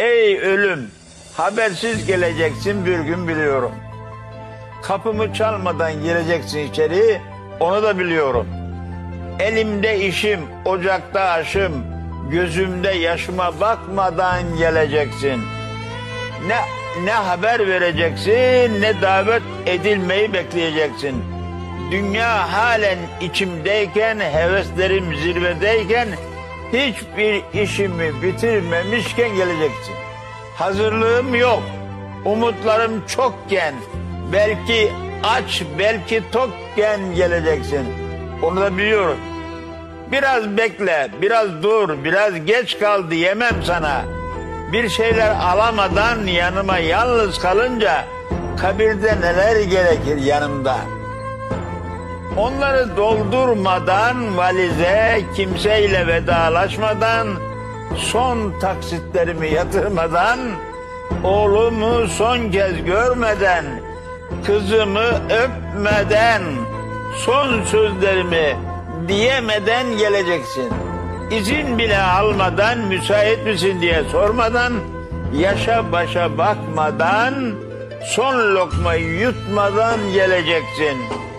Ey ölüm, habersiz geleceksin bir gün biliyorum. Kapımı çalmadan gireceksin içeri, onu da biliyorum. Elimde işim, ocakta aşım, gözümde yaşıma bakmadan geleceksin. Ne haber vereceksin, ne davet edilmeyi bekleyeceksin. Dünya halen içimdeyken, heveslerim zirvedeyken, hiçbir işimi bitirmemişken geleceksin. Hazırlığım yok, umutlarım çokken, belki aç, belki tokken geleceksin. Onu da biliyorum. Biraz bekle, biraz dur, biraz geç kal diyemem sana. Bir şeyler alamadan yanıma yalnız kalınca kabirde neler gerekir yanımda. Onları doldurmadan valize, kimseyle vedalaşmadan, son taksitlerimi yatırmadan, oğlumu son kez görmeden, kızımı öpmeden, son sözlerimi diyemeden geleceksin. İzin bile almadan, müsait misin diye sormadan, yaşa başa bakmadan, son lokmayı yutmadan geleceksin.